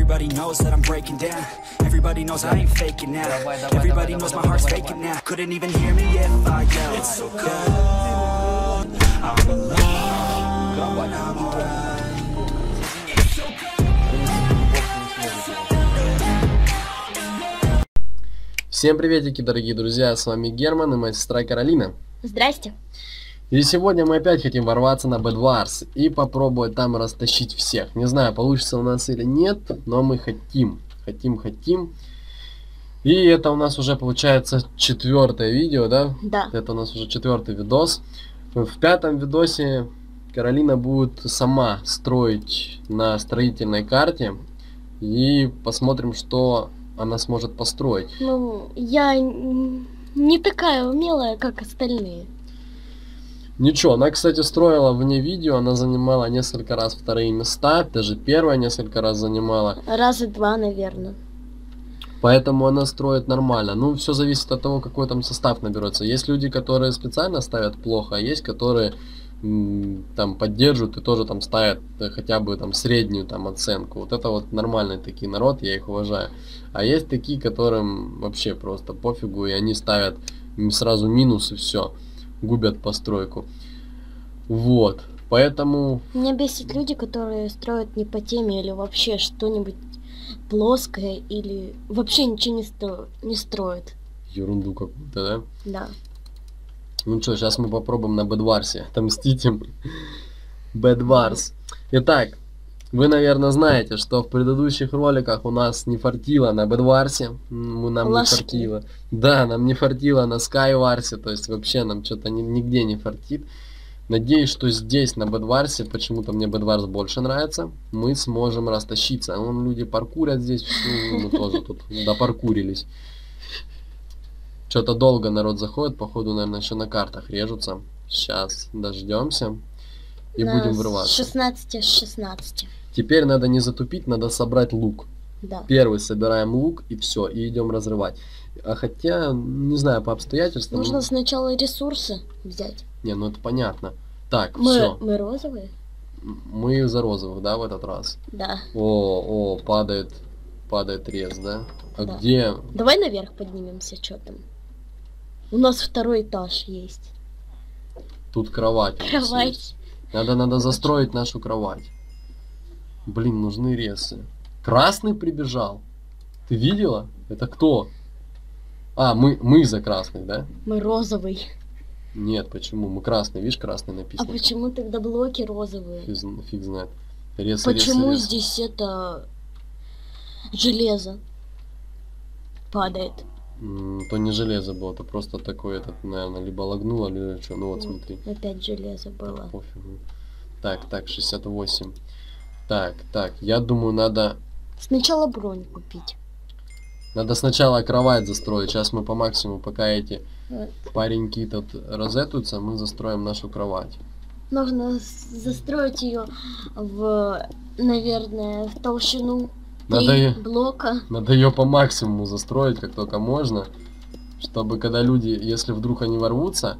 Everybody knows that I'm breaking down. Everybody knows I ain't faking now. Everybody knows my heart's faking now. Couldn't even hear me if I yelled. It's so cold. I'm alone. Всем приветики, дорогие друзья, с вами Герман и моя сестра Каролина. Здрасте. И сегодня мы опять хотим ворваться на Bed Wars и попробовать там растащить всех. Не знаю, получится у нас или нет, но мы хотим. И это у нас уже получается 4-е видео, да? Да. Это у нас уже 4-й видос. В 5-м видосе Каролина будет сама строить на строительной карте. И посмотрим, что она сможет построить. Ну, я не такая умелая, как остальные. Ничего, она, кстати, строила вне видео, она занимала несколько раз 2-е места, даже 1-е несколько раз занимала. Раза 2, наверное. Поэтому она строит нормально. Ну, все зависит от того, какой там состав наберется. Есть люди, которые специально ставят плохо, а есть, которые там поддерживают и тоже там ставят хотя бы там среднюю там оценку. Вот это вот нормальный такие народ, я их уважаю. А есть такие, которым вообще просто пофигу, и они ставят сразу минус и все, губят постройку. Вот, поэтому... Меня бесит люди, которые строят не по теме или вообще что-нибудь плоское, или вообще ничего не строят. Ерунду какую-то, да? Да. Ну что, сейчас мы попробуем на Bed Wars отомстить им. Bed Wars. Итак, вы, наверное, знаете, что в предыдущих роликах у нас не фартило на Bed Wars. Нам не фартило. Да, нам не фартило на Sky Wars. То есть вообще нам что-то нигде не фартит. Надеюсь, что здесь на Bed Wars, почему-то мне Bed Wars больше нравится, мы сможем растащиться. Вон люди паркурят здесь, мы тоже тут допаркурились. Что-то долго народ заходит, походу, наверное, еще на картах режутся. Сейчас дождемся и будем врываться. 16 с 16. Теперь надо не затупить, надо собрать лук. Да. Первый собираем лук и все, и идем разрывать. А хотя, не знаю, по обстоятельствам... Нужно сначала ресурсы взять. Не, ну это понятно. Так, мы все. розовые? Мы за розовых, да, в этот раз? Да. О, падает рез, да? А да. Где? Давай наверх поднимемся, что там. У нас 2-й этаж есть. Тут кровать. Кровать. Надо застроить нашу кровать. Блин, нужны резы. Красный прибежал. Ты видела? Это кто? А, мы за красных, да? Мы розовый. Нет, почему? Мы красный, видишь, красный написано. А почему тогда блоки розовые? Фиг знает. Рез, почему рез. здесь это железо падает? То не железо было, это просто такой этот, наверное, либо лагнуло, либо что. Ну вот, смотри. Опять железо было. Пофигу. Так, 68. Так, я думаю, надо... Сначала бронь купить. Надо сначала кровать застроить. Сейчас мы по максимуму, пока эти пареньки тут розетуются, мы застроим нашу кровать. Нужно застроить ее наверное, в толщину 3 блока. Надо ее по максимуму застроить, как только можно, чтобы когда люди, если вдруг они ворвутся,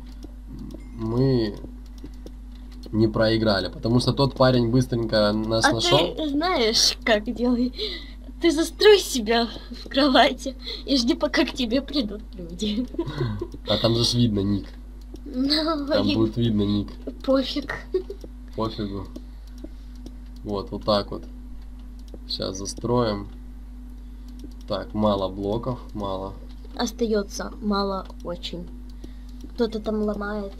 мы не проиграли. Потому что тот парень быстренько нас нашел. Ты знаешь, как делай? Ты застрой себя в кровати и жди, пока к тебе придут люди. А там же видно ник. Там будет видно ник. Пофиг. Пофигу. Вот так вот. Сейчас застроим. Так, мало блоков, мало. Остается мало очень. Кто-то там ломает.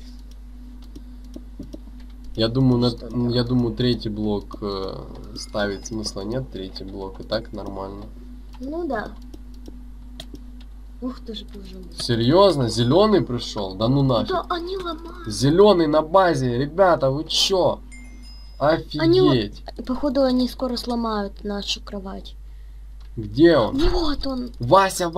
Я думаю, 3-й блок ставить смысла нет, 3-й блок и так нормально. Ну да. Ух ты ж, боже мой. Серьезно? Зеленый пришел? Да ну нафиг. Да, они ломают. Зеленый на базе, ребята, вы чё? Офигеть. Походу, они скоро сломают нашу кровать. Где он? Вот он. Вася.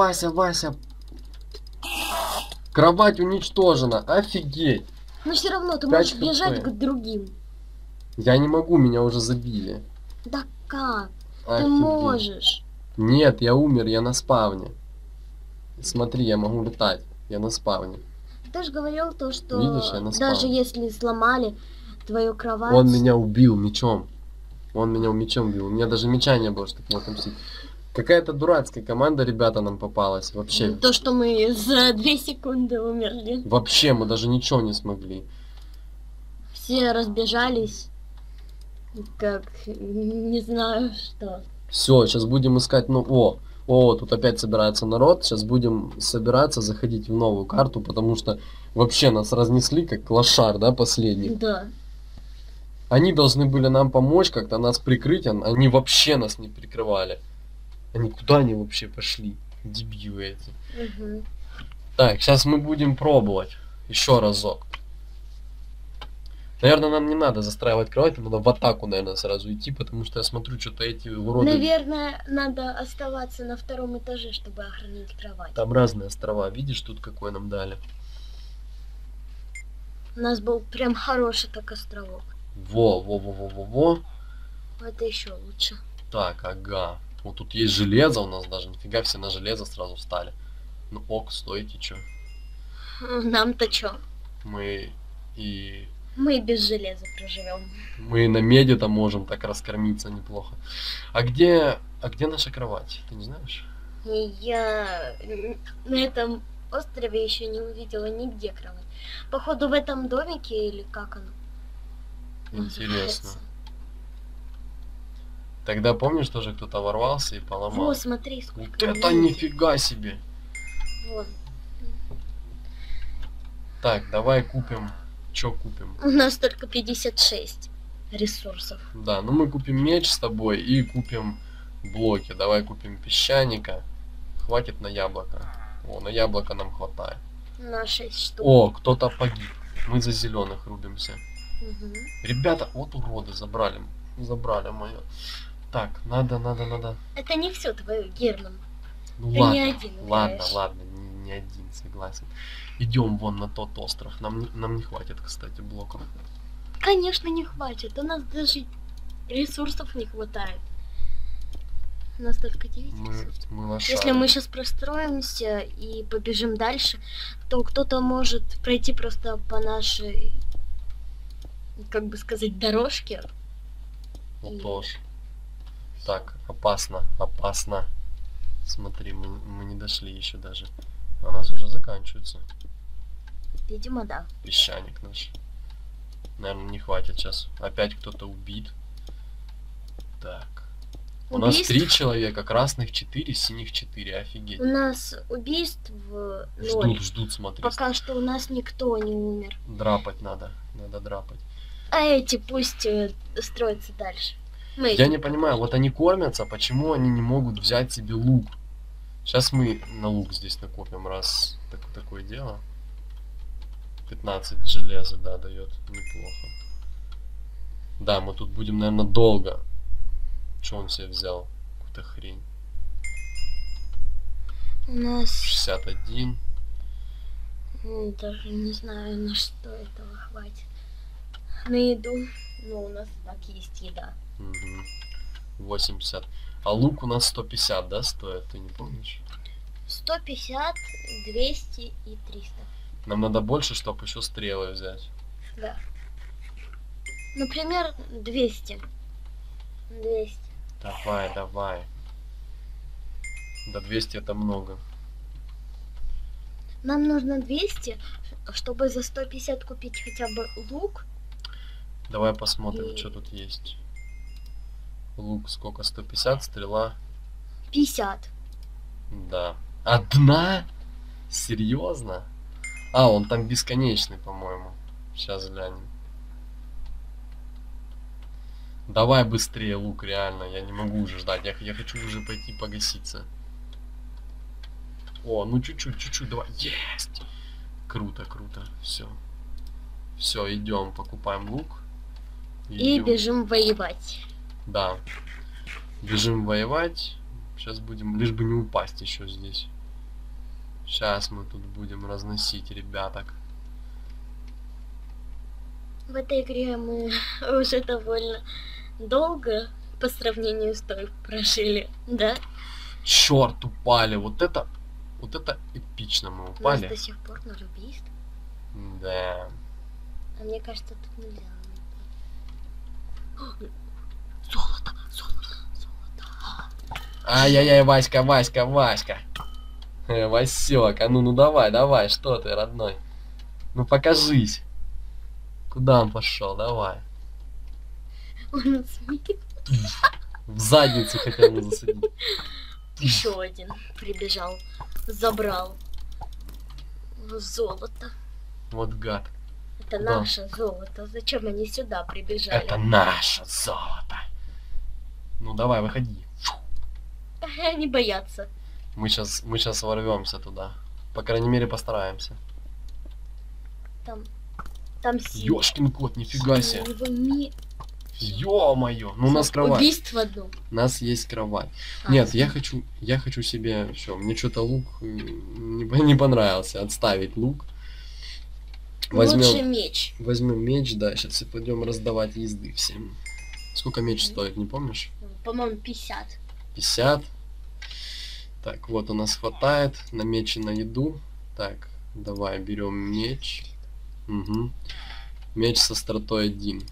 Кровать уничтожена, офигеть. Но все равно ты можешь бежать к другим. Я не могу, меня уже забили. Да как? Офигеть. Ты можешь. Нет, я умер, я на спавне. Смотри, я могу летать, я на спавне. Ты же говорил то, что видишь, я на спавне. Даже если сломали твою кровать... Он меня убил мечом. Он меня мечом бил. У меня даже меча не было, чтобы его отомстить. Какая-то дурацкая команда, ребята, нам попалась. Вообще. То, что мы за 2 секунды умерли. Вообще, мы даже ничего не смогли. Все разбежались. Как, не знаю что. Все, сейчас будем искать, ну, о, тут опять собирается народ. Сейчас будем собираться, заходить в новую карту, потому что вообще нас разнесли, как лошар, да, последний. Да. Они должны были нам помочь, как-то нас прикрыть, они вообще нас не прикрывали. Они куда они вообще пошли? Дебилы эти. Угу. Так, сейчас мы будем пробовать. Еще разок. Наверное, нам не надо застраивать кровать, надо в атаку, наверное, сразу идти, потому что я смотрю, что-то эти уроды... Наверное, надо оставаться на 2-м этаже, чтобы охранить кровать. Там разные острова. Видишь, тут какой нам дали? У нас был прям хороший так островок. Во. Это еще лучше. Так, ага. Вот тут есть железо у нас даже. Нифига, все на железо сразу встали. Ну ок, стойте, чё. Нам-то чё? Мы без железа проживем. Мы на меди-то можем так раскормиться неплохо. А где наша кровать? Ты не знаешь? Я на этом острове еще не увидела нигде кровать. Походу в этом домике или как оно? Интересно. Тогда помнишь, тоже кто-то ворвался и поломал? Вот, смотри, сколько. Вот это нифига себе! Вон. Так, давай купим. Чё купим? У нас только 56 ресурсов. Да, ну мы купим меч с тобой и купим блоки. Давай купим песчаника. Хватит на яблоко. О, на яблоко нам хватает. На 6 штук. О, кто-то погиб. Мы за зеленых рубимся. Угу. Ребята, вот уроды, забрали мое. Так, надо. Это не все твое, Герман. Ну Ты ладно, не один играешь. ладно, не один, согласен. Идем вон на тот остров. Нам не хватит, кстати, блоков. Конечно, не хватит. У нас даже ресурсов не хватает. У нас только 9 ресурсов. Мы лошары. Если мы сейчас простроимся и побежим дальше, то кто-то может пройти просто по нашей, как бы сказать, дорожке. Ну тоже. Так, опасно. Смотри, мы не дошли еще даже. А у нас уже заканчивается. Видимо, да. Песчаник наш. Наверное, не хватит сейчас. Опять кто-то убит. Так. У нас 3 человека, красных 4, синих 4. Офигеть. У нас убийств 0. Ждут, смотри. Пока что у нас никто не умер. Драпать надо драпать. А эти пусть строятся дальше. Я не понимаю, вот они кормятся, почему они не могут взять себе лук? Сейчас мы на лук здесь накопим, раз такое дело. 15 железа, да, дает. Неплохо. Да, мы тут будем, наверное, долго. Что он себе взял? Какую-то хрень. У нас 61. даже не знаю, на что этого хватит. На еду. Ну, у нас так есть еда. Угу. 80. А лук у нас 150, да, стоит? Ты не помнишь? 150, 200 и 300. Нам надо больше, чтобы еще стрелы взять. Да. Например, 200. 200. Давай. До 200 это много. Нам нужно 200, чтобы за 150 купить хотя бы лук. Давай посмотрим, что тут есть. Лук сколько? 150, стрела? 50. Да. Одна? Серьезно? А, он там бесконечный, по-моему. Сейчас глянем. Давай быстрее лук, реально. Я не могу уже ждать. Я хочу уже пойти погаситься. О, ну чуть-чуть, давай. Есть! Круто. Все, идем, покупаем лук. И бежим воевать. Да. Бежим воевать. Сейчас будем, лишь бы не упасть еще здесь. Сейчас мы тут будем разносить ребяток. В этой игре мы уже довольно долго по сравнению с той прожили, да? Черт, упали. Вот это эпично мы У нас упали. до сих пор 0 убийств. Да. А мне кажется, тут нельзя. Золото, золото, золото. Ай-яй-яй, Васька, Васька, Васька. Васек, а ну давай, что ты, родной? Ну покажись. Куда он пошел? Давай. Он смеет. В задницу хотел бы засадить. Еще один прибежал, забрал золото. Вот гад. Это Да. наше золото. Зачем они сюда прибежали? Это наше золото. Ну давай, выходи. Они боятся. Мы сейчас ворвемся туда. По крайней мере, постараемся. Там сила. Ёшкин кот, нифига себе. Его ми- Ё-моё, ну у нас кровать. Убийство одно. У нас есть кровать. А, Нет, я хочу себе... Все, мне что-то лук не понравился. Отставить лук. Лучше Возьмем меч. меч, да. Сейчас и пойдем раздавать езды всем. Сколько меч стоит, не помнишь? По-моему, 50. 50. Так, вот у нас хватает на меч и на еду. Так, давай берем меч. Угу. Меч со стротой 1.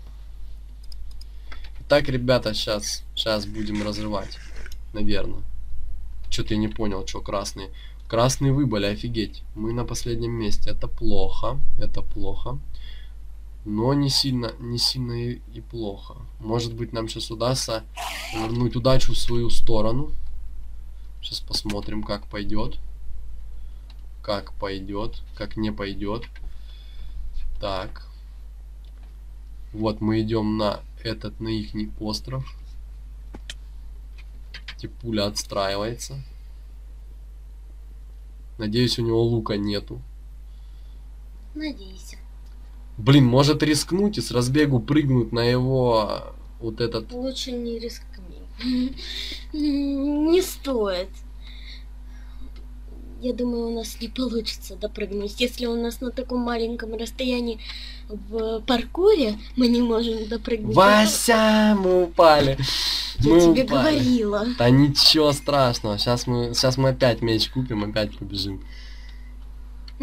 Так, ребята, сейчас будем разрывать. Наверное. Что-то я не понял, что красные. Красные выбыли, офигеть. Мы на последнем месте. Это плохо. Это плохо. Но не сильно и плохо. Может быть, нам сейчас удастся вернуть удачу в свою сторону. Сейчас посмотрим, как пойдет. Как пойдет, как не пойдет. Так. Вот мы идем на ихний остров. Пуля отстраивается. Надеюсь, у него лука нету. Надейся. Блин, может рискнуть и с разбегу прыгнуть на его вот этот... Лучше не рискни. Не стоит. Я думаю, у нас не получится допрыгнуть. Если у нас на таком маленьком расстоянии в паркуре мы не можем допрыгнуть. Вася, мы упали. Я Мы тебе упали. говорила. Да ничего страшного. Сейчас мы опять меч купим, опять побежим. У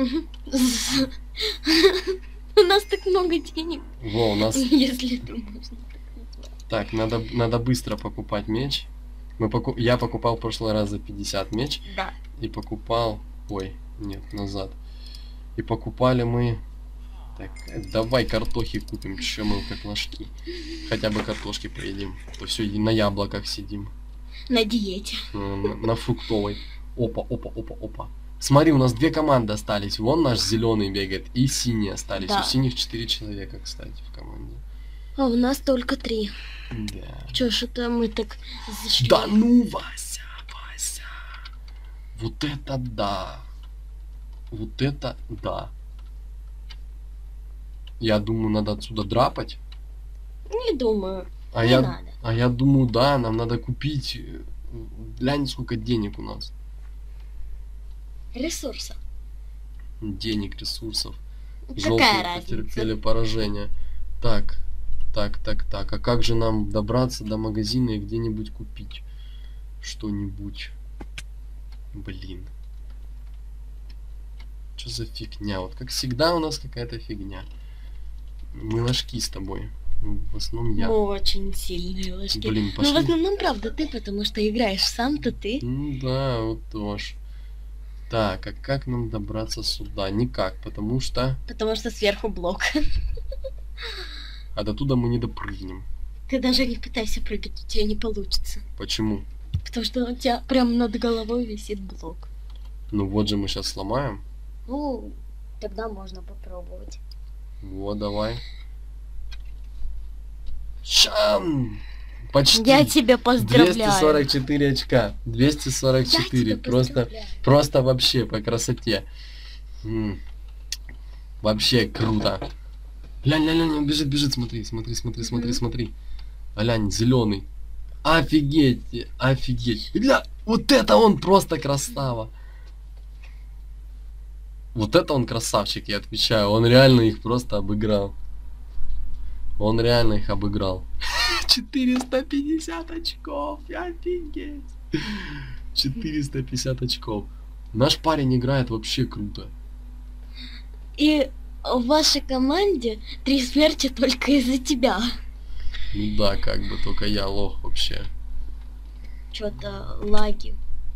нас так много денег. Во, у нас... Если это можно так назвать. Так, надо быстро покупать меч. Я покупал в прошлый раз за 50 меч. Да. И покупал... Ой, нет, назад. И покупали мы... Так, давай картохи купим, что мы как ложки. Хотя бы картошки поедим. То все на яблоках сидим. На диете. На фруктовой. Опа. Смотри, у нас 2 команды остались. Вон наш зеленый бегает и синие остались. Да. У синих 4 человека, кстати, в команде. А у нас только 3. Да. Чё ж это мы так зашли? Да ну, Вася. Вот это да. Вот это да. Я думаю, надо отсюда драпать. Не думаю. А Не я, надо. а я думаю, да, нам надо купить. Глянь, сколько денег у нас. Ресурсы. Денег, ресурсов. Какая Желтые разница? потерпели поражение. Так. А как же нам добраться до магазина и где-нибудь купить что-нибудь? Блин. Что за фигня? Вот как всегда у нас какая-то фигня. Мы ложки с тобой. В основном я. Мы очень сильные ложки. Блин, Ну, в пошли. основном, правда, ты, потому что играешь сам-то ты. Ну да, вот тоже. Так, а как нам добраться сюда? Никак, потому что... Потому что сверху блок. А до туда мы не допрыгнем. Ты даже не пытайся прыгать, у тебя не получится. Почему? Потому что у тебя прямо над головой висит блок. Ну вот же мы сейчас сломаем. Ну, тогда можно попробовать. Вот, давай. Шам! Почти. Я тебя поздравляю. 244 очка. 244. Я тебя поздравляю. Просто вообще по красоте. Вообще круто. Лянь, бежит, смотри. Алянь, зеленый. Офигеть. Ля, вот это он просто красава. Вот это он красавчик, я отвечаю. Он реально их просто обыграл. 450 очков, офигеть. 450 очков. Наш парень играет вообще круто. И в вашей команде 3 смерти только из-за тебя. Ну да, как бы, только я лох вообще. Что-то лаги.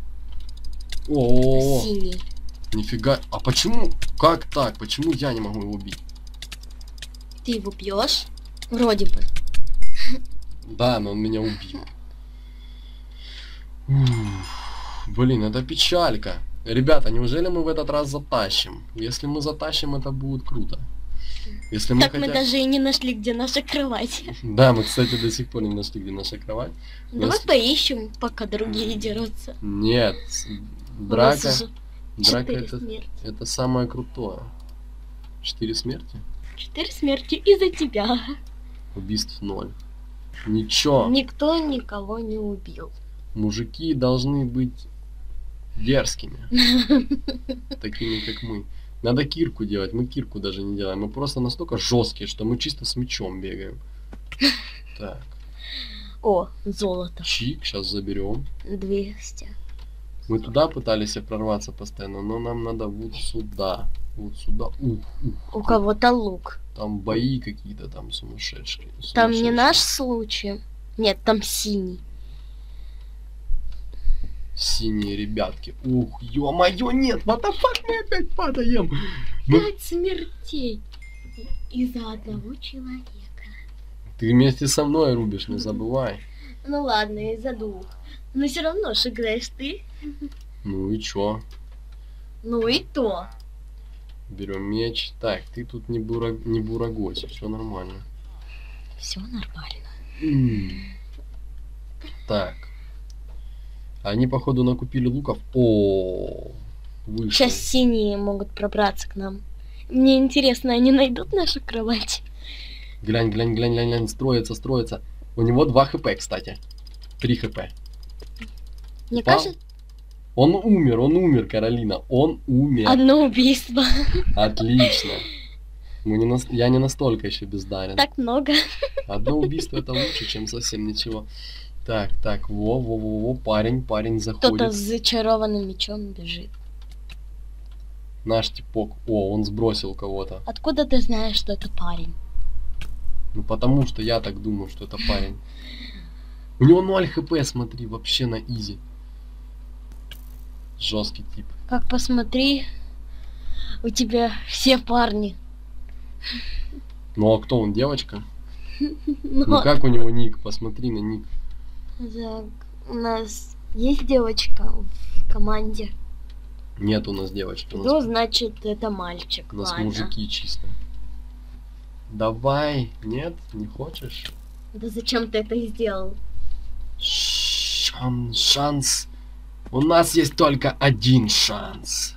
О, Синий. нифига. А почему? Как так? Почему я не могу его убить? Ты его бьешь? Вроде бы. Да, но он меня убил. Уф, блин, это печалька. Ребята, неужели мы в этот раз затащим? Если мы затащим, это будет круто. Если мы Так мы даже и не нашли, где наша кровать. Да, мы, кстати, до сих пор не нашли, где наша кровать. Давай Если- поищем, пока другие дерутся. Нет, У драка, нас уже драка 4 это, смерти. это самое крутое. 4 смерти? 4 смерти из-за тебя. Убийств 0. Ничего, Никто никого не убил. мужики должны быть дерзкими. Такими, как мы. Надо кирку делать, мы кирку даже не делаем. Мы просто настолько жесткие, что мы чисто с мечом бегаем. Так, О, золото. чик, сейчас заберем. 200. Мы туда пытались прорваться постоянно, но нам надо вот сюда. Вот сюда. Ух, ух. У кого-то лук. Там бои какие-то там сумасшедшие. Там не сумасшедшие. наш случай. Нет, там синий. Синие ребятки. Ух, ё-моё, нет, what the fuck, мы опять падаем. Мы- 5 смертей из-за одного человека. Ты вместе со мной рубишь, не забывай. Ну ладно, из-за 2. Но все равно ж играешь ты. Ну и чё? Ну и то. Берем меч. Так, ты тут не бурагось, все нормально. Все нормально. Так. Они, походу, накупили луков. О, вышел. Сейчас синие могут пробраться к нам. Мне интересно, они найдут нашу кровать? Глянь, глянь, глянь, глянь, глянь, строится, строится. У него 2 хп, кстати. 3 хп. Мне Упал? кажется, Он умер, Каролина. Он умер. одно убийство. Отлично. Я не настолько еще бездарен. Так много. Одно убийство это лучше, чем совсем ничего. Так, во, парень Кто-то с заходит. зачарованным мечом бежит. Наш типок. О, он сбросил кого-то. Откуда ты знаешь, что это парень? Ну потому что я так думаю, что это парень. У него 0 хп, смотри, вообще на изи. Жесткий тип. Как посмотри, у тебя все парни. Ну а кто он, девочка? Ну, Ну как у него ник? Посмотри на ник. так, у нас есть девочка в команде. Нет у нас девочки. У Ну, нас, значит, это мальчик. у нас Ладно. мужики чисто. Давай. Нет? Не хочешь? Да зачем ты это сделал? Шанс. У нас есть только один шанс.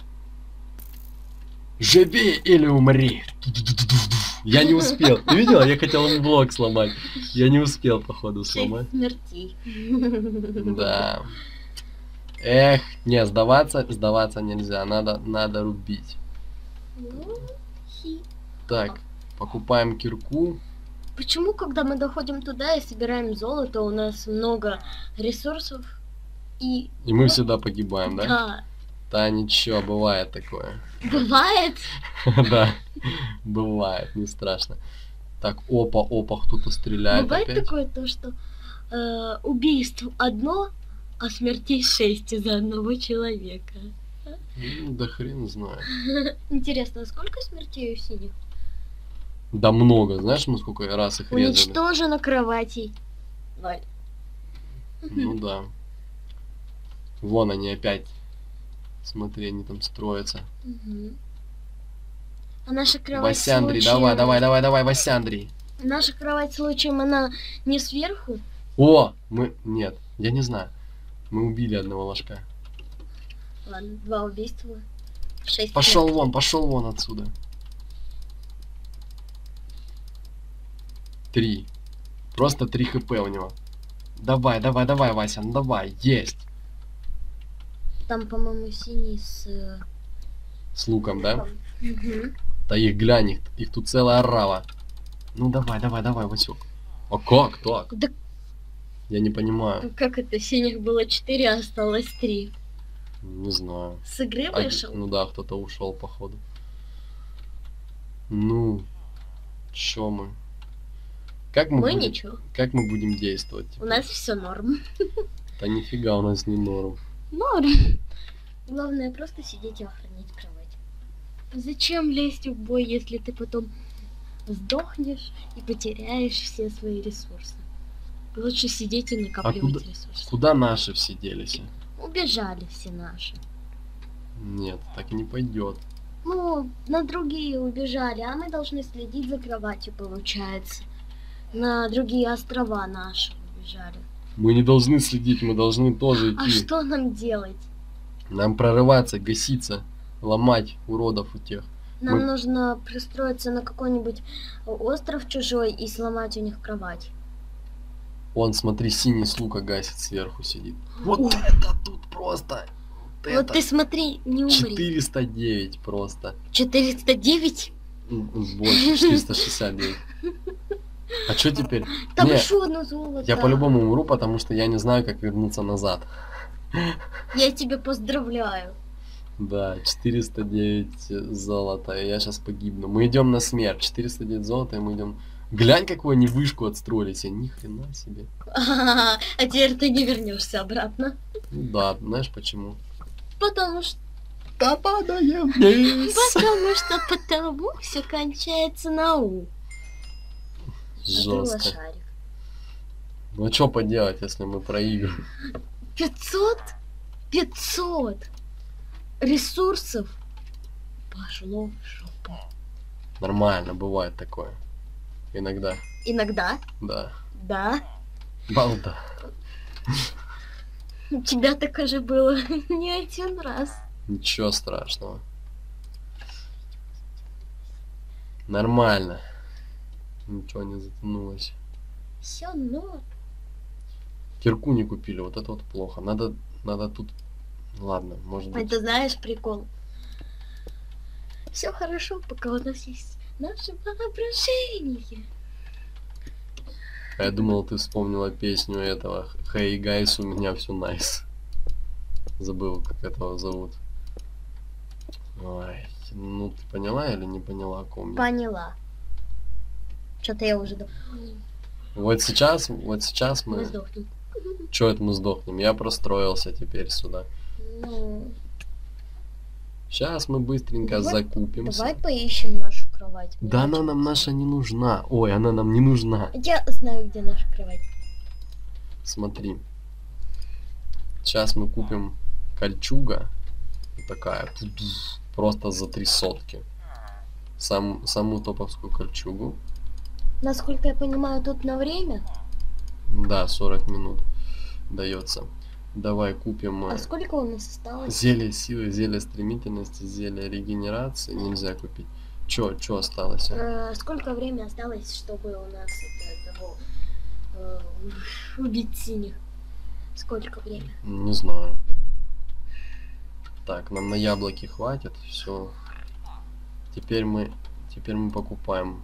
Живи или умри. Я не успел. Ты видела? Я хотел ему блок сломать. Я не успел, походу, 6 сломать. смертей. Да. Эх, не, сдаваться нельзя. Надо рубить. Ну, хи. Так, покупаем кирку. Почему, когда мы доходим туда и собираем золото, у нас много ресурсов и... И мы всегда погибаем, да? Да. Да, ничего, бывает такое. Бывает. Да, бывает, не страшно. Так, опа, кто-то стреляет Бывает опять. такое то, что убийств одно, а смертей 6 из-за одного человека. Ну, да хрен знает. Интересно, а сколько смертей у синих? Да много, знаешь, мы сколько раз их резали? Уничтожено кроватей. 0. Ну да. Вон они опять. Смотри, они там строятся. Мгм. А наша кровать Васяндрий, случаем- давай, Васяндрий. Наша кровать случаем, она не сверху? О, нет, я не знаю. Мы убили одного ложка. Ладно, 2 убийства. 6 Пошел вон отсюда. 3. Просто 3 хп у него. Давай, Вася, ну давай, есть. Там, по-моему, синий с... С луком, да? Мгм. Да их глянь, их тут целая орава. Ну давай, Васек. А как так? Да Я не понимаю. как это? Синих было 4, а осталось 3. Не знаю. С игры Один- вышел? Ну да, кто-то ушел, походу. Ну, чё мы? Как Мы будем, ничего. как мы будем действовать? У теперь? нас все норм. Да нифига у нас не норм. Норм. Главное просто сидеть и охранять кровать. Зачем лезть в бой, если ты потом сдохнешь и потеряешь все свои ресурсы? Лучше сидеть и накапливать ресурсы. Куда наши все делись? Убежали все наши. Нет, так не пойдет. Ну, на другие убежали, а мы должны следить за кроватью, получается. На другие острова наши убежали. Мы не должны следить, мы должны тоже идти. А что нам делать? Нам прорываться, гаситься, ломать уродов у тех. Нам Мы- нужно пристроиться на какой-нибудь остров чужой и сломать у них кровать. Вон, смотри, синий с лука гасит, сверху сидит. Вот Ух. это тут просто. Вот это ты смотри, не умри. 409 просто. 409? Больше, 469. А что теперь? Там Не, еще одно золото. я по-любому умру, потому что я не знаю, как вернуться назад. Я тебя поздравляю. Да, 409 золота, и я сейчас погибну. Мы идем на смерть. 409 золота, и мы идем. Глянь, какую они вышку отстроили себе. Ни хрена себе. А теперь ты не вернешься обратно. Ну да, знаешь почему? Потому что Падаем вниз. потому все кончается на У. Открыла Жестко. шарик. Ну а что поделать, если мы проигрываем? 500 ресурсов пошло в жопу. Нормально, бывает такое. Иногда, Иногда, да. да. Балда. У тебя такое же было не один раз. Ничего страшного. Нормально. Ничего не затянулось. Все, но Кирку не купили, вот это вот плохо. Надо тут... Ладно, может быть. это знаешь прикол. Все хорошо, пока у нас есть наше воображение. А я думал, ты вспомнила песню этого Hey Guys, у меня все nice. Забыл, как этого зовут. Ой, ну ты поняла или не поняла, о ком я? Поняла. Что-то я уже Вот сейчас мы мы... сдохнем. Чё это мы сдохнем? Я простроился теперь сюда. Ну, Сейчас мы быстренько Давай- закупимся. давай поищем нашу кровать. Да она нам наша не нужна. Ой, она нам не нужна. Я знаю, где наша кровать. Смотри. Сейчас мы купим кольчуга. Вот такая. Просто за 3 сотки. Саму топовскую кольчугу. Насколько я понимаю, тут на время. Да, 40 минут дается. Давай купим А сколько у нас осталось? зелье силы, зелье стремительности, зелье регенерации. Нельзя купить. Чё осталось? Сколько времени осталось, чтобы у нас убить синих? Сколько времени? Не знаю. Так, нам на яблоки хватит. Все. Теперь мы покупаем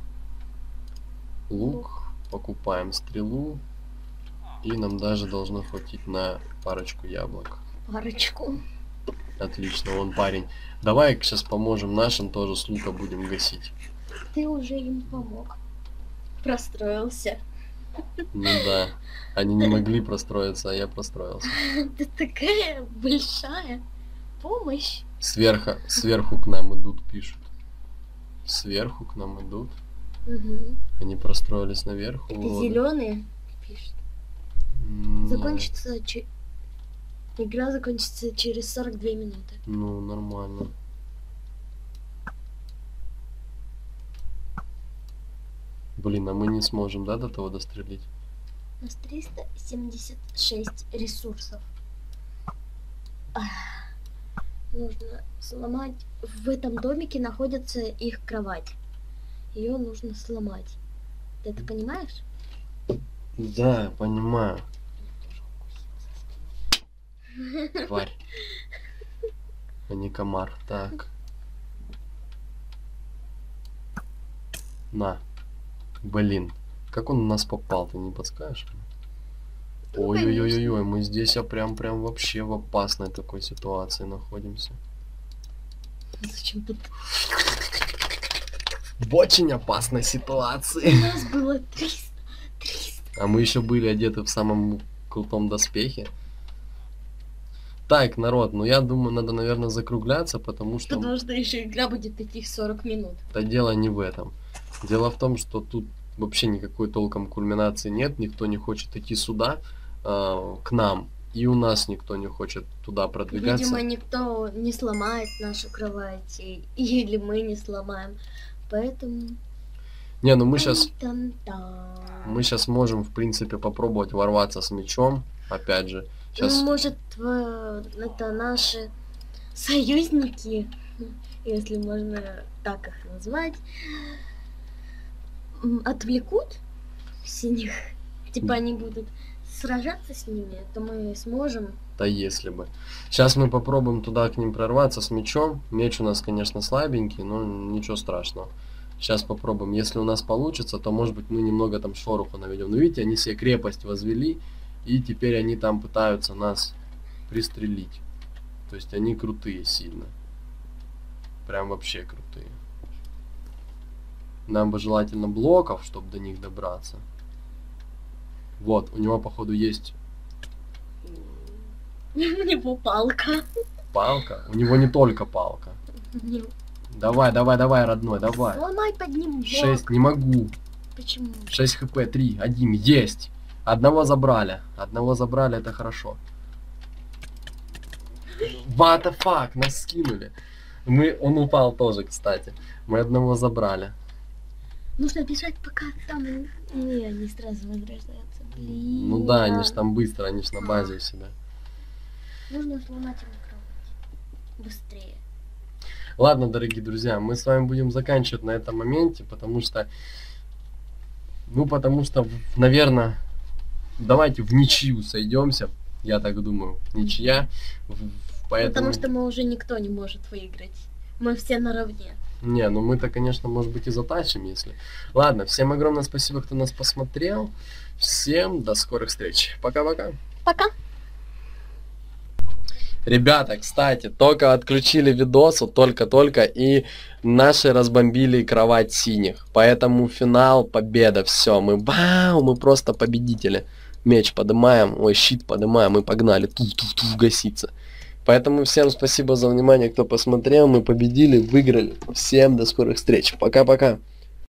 лук, покупаем стрелу. И нам даже должно хватить на парочку яблок. Парочку. Отлично, вон парень. Давай сейчас поможем нашим, тоже с лука будем гасить. Ты уже им помог. Простроился. Ну да. Они не могли простроиться, а я простроился. Ты такая большая помощь. Сверху к нам идут, пишут. Сверху к нам идут. Угу. Они простроились наверху. Это уроды. зеленые пишут. Нет. Закончится игра закончится через 42 минуты. Ну, нормально. Блин, а мы не сможем, да, до того дострелить? У нас 376 ресурсов. Нужно сломать. В этом домике находится их кровать. Ее нужно сломать. Ты это понимаешь? Да, понимаю. Тварь. А не комар. Так. На. Блин. Как он в нас попал, ты не подскажешь? Ну, Ой-ой-ой-ой, мы здесь прям вообще в опасной такой ситуации находимся. Зачем тут? В очень опасной У ситуации. нас было А мы еще были одеты в самом крутом доспехе. Так, народ, ну я думаю, надо, наверное, закругляться, потому что... Потому что еще игра будет таких 40 минут. Да дело не в этом. Дело в том, что тут вообще никакой толком кульминации нет, никто не хочет идти сюда, к нам, и у нас никто не хочет туда продвигаться. Видимо, никто не сломает нашу кровать, или мы не сломаем, поэтому... Не, ну мы сейчас Тан-тан-тан. можем, в принципе, попробовать ворваться с мечом, опять же. Сейчас... Ну, может, это наши союзники, если можно так их назвать, отвлекут синих, типа они будут сражаться с ними, то мы сможем. Да если бы. Сейчас мы попробуем туда к ним прорваться с мечом. Меч у нас, конечно, слабенький, но ничего страшного. Сейчас попробуем. Если у нас получится, то, может быть, мы немного там шороху наведем. Но видите, они себе крепость возвели, и теперь они там пытаются нас пристрелить. То есть они крутые сильно. Прям вообще крутые. Нам бы желательно блоков, чтобы до них добраться. Вот, у него, походу, есть У него палка. палка. У него не только палка. Давай, родной, давай. Сломай под ним блок. 6, не могу. Почему? 6 хп, 3, 1, есть. Одного забрали, это хорошо. What the fuck, нас скинули. Он упал тоже, кстати. Мы одного забрали. Нужно бежать, пока там не они сразу возрождаются. Блин. Ну да, они ж там быстро, они ж на базе у себя. Нужно сломать ему кровать. Быстрее. Ладно, дорогие друзья, мы с вами будем заканчивать на этом моменте, потому что, наверное, давайте в ничью сойдемся, я так думаю, ничья, поэтому... Потому что мы уже никто не может выиграть. Мы все наравне. Не, ну мы-то, конечно, может быть и затащим, если... Ладно, всем огромное спасибо, кто нас посмотрел, всем до скорых встреч, пока-пока. Пока. Ребята, кстати, только отключили видос, вот только-только, и наши разбомбили кровать синих. Поэтому финал, победа, все, мы просто победители. Меч поднимаем, ой, щит поднимаем, и погнали, туф-туф-туф гаситься. Поэтому всем спасибо за внимание, кто посмотрел, мы победили, выиграли. Всем до скорых встреч, пока-пока.